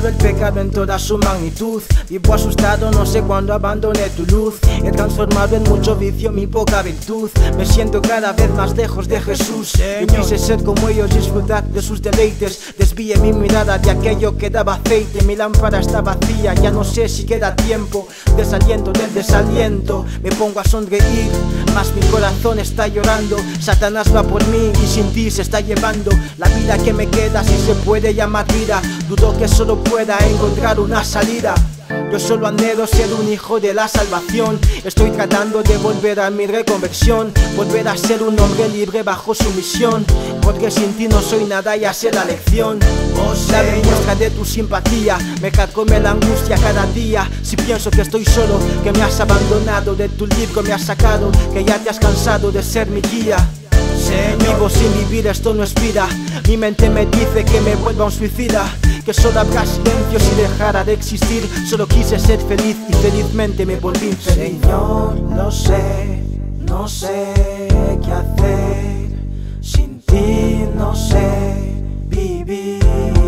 experimentado el pecado en toda su magnitud. Vivo asustado, no sé cuándo abandoné tu luz. He transformado en mucho vicio mi poca virtud. Me siento cada vez más lejos de Jesús. Yo quise ser como ellos, disfrutar de sus deleites. Desvíe mi mirada de aquello que daba aceite. Mi lámpara está vacía, ya no sé si queda tiempo. Desaliento del desaliento, me pongo a sonreír, mas mi corazón está llorando. Satanás va por mí y sin ti se está llevando la vida que me queda, si se puede llamar vida. Dudo que solo pueda encontrar una salida. Yo solo anhelo ser un hijo de la salvación. Estoy tratando de volver a mi reconversión, volver a ser un hombre libre bajo su misión. Porque sin ti no soy nada, ya sé la lección. Dame muestra de tu simpatía, me carcome la angustia cada día. Si pienso que estoy solo, que me has abandonado, de tu libro me has sacado, que ya te has cansado de ser mi guía. Vivo sin vivir, esto no es vida. Mi mente me dice que me vuelva un suicida, que solo habrá silencio si dejara de existir. Solo quise ser feliz y felizmente me volví infeliz. Señor, no sé qué hacer. Sin ti no sé vivir.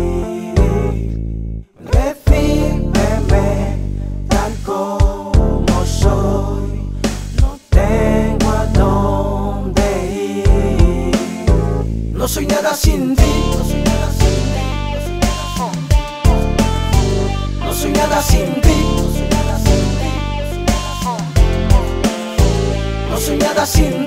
Recíbeme tal como soy, no tengo a dónde ir. No soy nada sin ti, no soy nada sin ti, no soy nada sin ti.